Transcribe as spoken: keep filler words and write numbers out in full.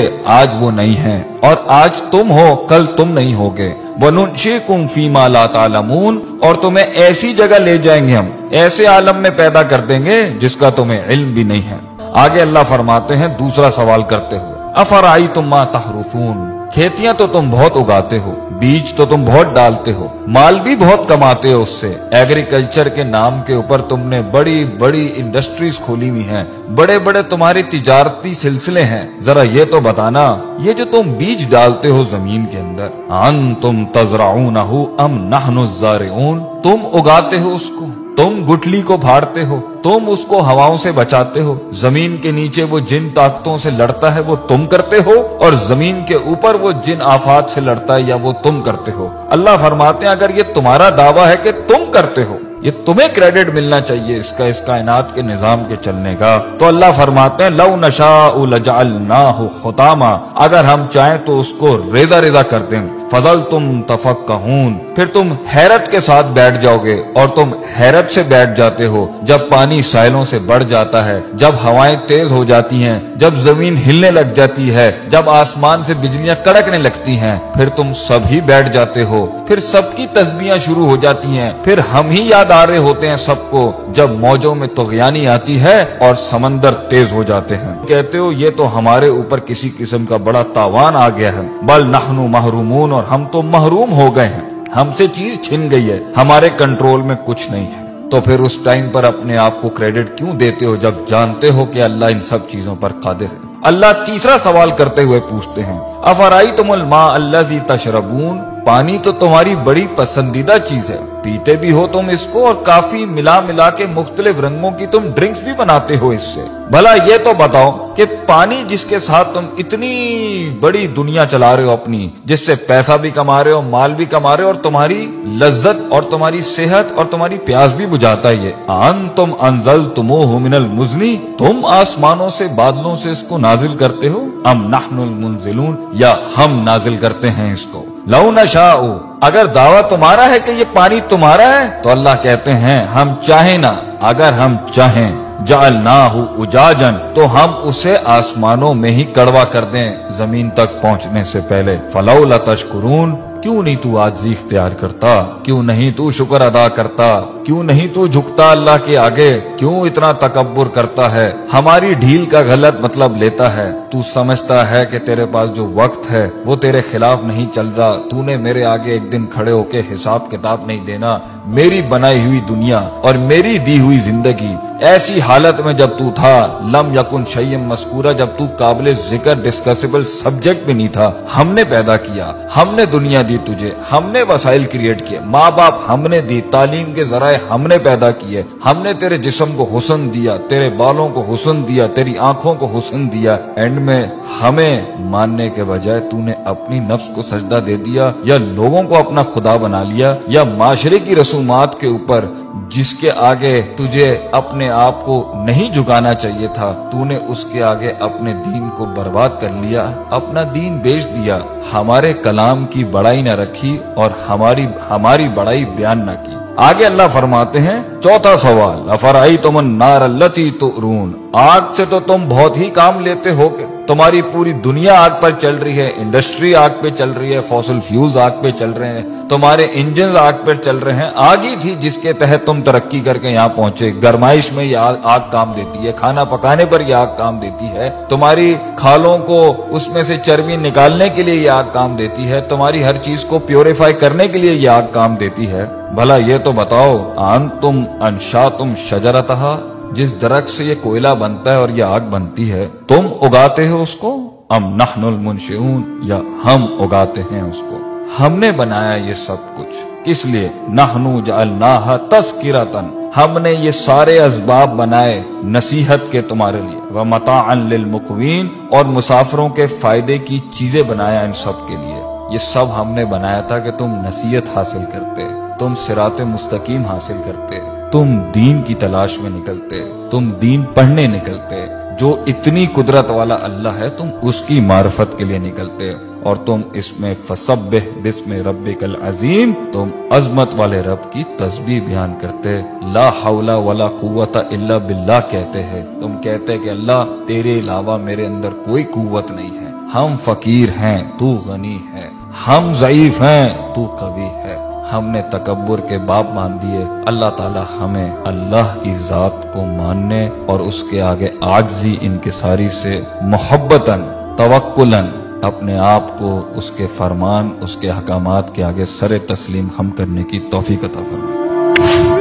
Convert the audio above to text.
آج وہ نہیں ہیں، اور آج تم ہو کل تم نہیں ہوگے۔ وَنُنشِئُكُمْ فِي مَا لَا تَعْلَمُونَ، اور تمہیں ایسی جگہ لے جائیں گے، ہم ایسے عالم میں پیدا کر دیں گے جس کا تمہیں علم بھی نہیں ہے۔ آگے اللہ فرماتے ہیں دوسرا سوال کرتے ہوئے، أَفَرَأَيْتُمْ مَا تَحْرُثُونَ، کھیتیاں تو تم بہت اگاتے ہو، بیج تو تم بہت ڈالتے ہو، مال بھی بہت کماتے ہو اس سے، ایگریکلچر کے نام کے اوپر تم نے بڑی بڑی انڈسٹریز کھولی ہوئی ہیں، بڑے بڑے تمہارے تجارتی سلسلے ہیں، ذرا یہ تو بتانا یہ جو تم بیج ڈالتے ہو زمین کے اندر، انتم تزرعونہ ام نحن الزارعون، تم اگاتے ہو اس کو، تم گٹلی کو پھاڑتے ہو، تم اس کو ہواؤں سے بچاتے ہو، زمین کے نیچے وہ جن طاقتوں سے لڑتا ہے وہ تم کرتے ہو، اور زمین کے اوپر وہ جن آفات سے لڑتا ہے یا وہ تم کرتے ہو۔ اللہ فرماتے ہیں اگر یہ تمہارا دعویٰ ہے کہ تم کرتے ہو، یہ تمہیں کریڈٹ ملنا چاہیے اس کا، اس کائنات کے نظام کے چلنے کا، تو اللہ فرماتے ہیں لو نشاء لجعلناہ خطاما، اگر ہم چاہیں تو اس کو ریزہ ریزہ کر دیں، فظلتم تفکہون، پھر تم حیرت کے ساتھ بیٹھ جاؤ گے، اور تم حیرت سے بیٹھ جاتے ہو جب پانی ساحلوں سے بڑھ جاتا ہے، جب ہوائیں تیز ہو جاتی ہیں، جب زمین ہلنے لگ جاتی ہے، جب آسمان سے بجلیاں کڑکنے لگتی ہیں، پھر تم سب ہی بیٹھ جاتے ہو، پھر سب کی تسبیحاں شروع ہو جاتی ہیں، پھر ہم ہی یاد آ رہے ہوتے ہیں سب کو جب موجوں میں طغیانی آتی ہے اور سمندر تیز ہو جاتے ہیں، کہتے ہو یہ تو ہمارے اوپر کسی قسم کا بڑا تاوان آ گیا ہے، بل نحن محرومون، اور ہم تو محروم ہو گئے ہیں، ہم سے چیز چھن گئی ہے، ہمارے کنٹرول میں کچھ نہیں ہے۔ تو پھر اس ٹائم پر اپنے آپ کو کریڈٹ کیوں دیتے ہو جب جانتے ہو کہ اللہ ان سب چیزوں پر قادر ہے؟ اللہ تیسرا سوال کرتے ہوئے پوچھتے ہیں افرأیتم الماء الذی تشربون، پانی تو تمہاری بڑی پسندیدہ چیز ہے، پیتے بھی ہو تم اس کو، اور کافی ملا ملا کے مختلف رنگوں کی تم ڈرنکس بھی بناتے ہو اس سے، بھلا یہ تو بتاؤ کہ پانی جس کے ساتھ تم اتنی بڑی دنیا چلا رہے ہو اپنی، جس سے پیسہ بھی کما رہے ہو، مال بھی کما رہے ہو، اور تمہاری لذت اور تمہاری صحت اور تمہاری پیاس بھی بجھاتا ہے، یہ انتم انزلتموہ من المزن، تم آسمانوں سے بادلوں سے اس کو نازل کرتے ہو، ام نحن المنزلون، یا ہم نازل کرتے ہیں اس کو۔ لو نشاء، اگر دعویٰ تمہارا ہے کہ یہ پانی تمہارا ہے تو اللہ کہتے ہیں ہم چاہیں نا، اگر ہم چاہیں جعلناہ اجاجا، تو ہم اسے آسمانوں میں ہی کڑوا کر دیں زمین تک پہنچنے سے پہلے، فلولا تشکرون، کیوں نہیں تو عاجزی اختیار کرتا، کیوں نہیں تو شکر ادا کرتا، کیوں نہیں تو جھکتا اللہ کے آگے، کیوں اتنا تکبر کرتا ہے، ہماری ڈھیل کا غلط مطلب لیتا ہے، تو سمجھتا ہے کہ تیرے پاس جو وقت ہے وہ تیرے خلاف نہیں چل رہا، تو نے میرے آگے ایک دن کھڑے ہو کے حساب کتاب نہیں دینا، میری بنائی ہوئی دنیا اور میری دی ہوئی زندگی ایسی حالت میں جب تو تھا، لم یکن شیئا مذکورا، جب تو قابل ذکر ڈسکسیبل سبجیکٹ بھی نہیں تھا، ہم نے پیدا کیا، ہم نے دنیا دی تجھے، ہم نے وسائل کریٹ کیے، ماں باپ ہم نے دی، تعلیم کے ذرائع ہم نے پیدا کیے، ہم نے تیرے جسم کو حسن دیا، تیرے بالوں کو حسن دیا، تیری آنکھوں کو حسن دیا، اینڈ میں ہمیں ماننے کے بجائے تو نے اپنی نفس کو سجدہ دے دیا، یا لوگوں کو اپنا خدا بنا لیا، یا معاشرے کی رسومات کے اوپر جس کے آگے تجھے اپنے آپ کو نہیں جھکانا چاہیے تھا، تو نے اس کے آگے اپنے دین کو برباد کر لیا، اپنا دین بیچ دیا، ہمارے کلام کی بڑائی نہ رکھی اور ہماری ہماری بڑائی بیان نہ کی۔ آگے اللہ فرماتے ہیں چوتھا سوال، افرأیتم النار التی تؤرون، آگ سے تو تم بہت ہی کام لیتے ہو، کہ تمہاری پوری دنیا آگ پر چل رہی ہے، انڈسٹری آگ پہ چل رہی ہے، فوسل فیولز آگ پہ چل رہے ہیں، تمہارے انجنز آگ پر چل رہے ہیں، آگ ہی تھی جس کے تحت تم ترقی کر کے یہاں پہنچے، گرمائش میں یہ آگ, آگ کام دیتی ہے، کھانا پکانے پر یہ آگ کام دیتی ہے، تمہاری کھالوں کو اس میں سے چربی نکالنے کے لیے یہ آگ کام دیتی ہے، تمہاری ہر چیز کو پیوریفائی کرنے کے لیے یہ آگ کام دیتی ہے، بھلا یہ تو بتاؤ انتم انشاتم شجرتہا، جس درخت سے یہ کوئلہ بنتا ہے اور یہ آگ بنتی ہے تم اگاتے ہو اس کو، ام نحن المنشئون، یا ہم اگاتے ہیں اس کو، ہم نے بنایا یہ سب کچھ، کس لیے؟ نحن جعلناہا تذکرۃ، ہم نے یہ سارے اسباب بنائے نصیحت کے تمہارے لیے، ومتاعا للمقوین، اور مسافروں کے فائدے کی چیزیں بنایا ان سب کے لیے، یہ سب ہم نے بنایا تھا کہ تم نصیحت حاصل کرتے، تم صراط مستقیم حاصل کرتے، تم دین کی تلاش میں نکلتے، تم دین پڑھنے نکلتے، جو اتنی قدرت والا اللہ ہے تم اس کی معرفت کے لیے نکلتے، اور تم اس میں فسبح بسم ربک العظیم، تم عظمت والے رب کی تسبیح بیان کرتے، لا حول ولا قوت الا باللہ کہتے ہیں، تم کہتے کہ اللہ تیرے علاوہ میرے اندر کوئی قوت نہیں ہے، ہم فقیر ہیں تو غنی ہے، ہم ضعیف ہیں تو قوی ہے۔ ہم نے تکبر کے باب مان دیے، اللہ تعالی ہمیں اللہ کی ذات کو ماننے اور اس کے آگے عاجزی انکساری سے محبتاً توکلاً اپنے آپ کو اس کے فرمان، اس کے احکامات کے آگے سر تسلیم خم کرنے کی توفیق عطا فرمائے۔